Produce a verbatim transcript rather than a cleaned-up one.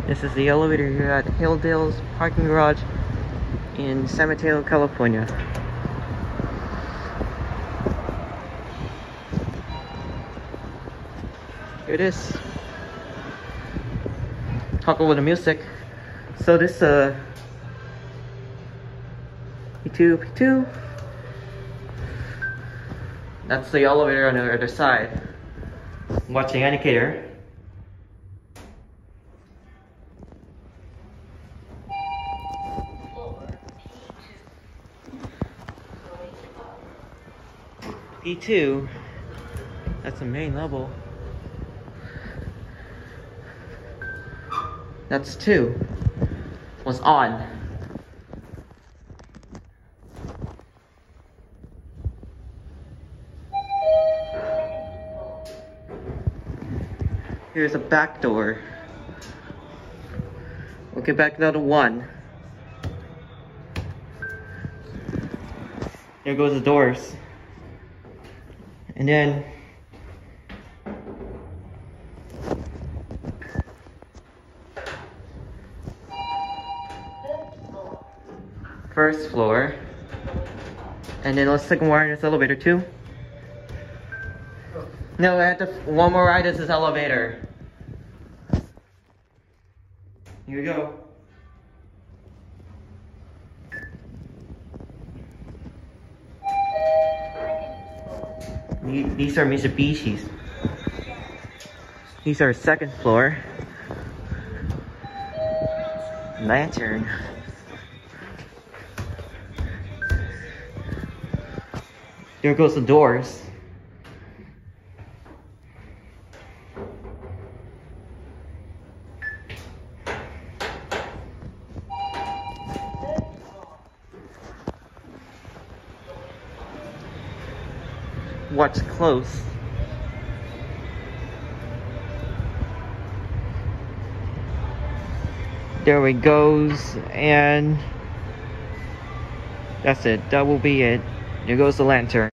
This is the elevator here at Hilldale's parking garage in San Mateo, California. Here it is. Talk over the music. So this uh P two P two. That's the elevator on the other side. Watch the indicator. P two. That's the main level. That's two. Was on. Here's a back door. We'll get back down to one. There goes the doors. And then first floor. And then let's take more in this elevator too. No, I have to one more ride. This is elevator. Here we go. These are Mitsubishis. These are second floor. Lantern. There goes the doors. Watch close. There it goes, and that's it. That will be it. There goes the lantern.